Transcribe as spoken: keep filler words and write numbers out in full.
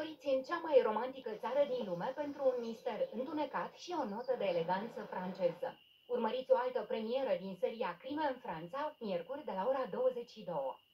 Călătoriți în cea mai romantică țară din lume pentru un mister întunecat și o notă de eleganță franceză. Urmăriți o altă premieră din seria Crime în Franța, miercuri de la ora douăzeci și două.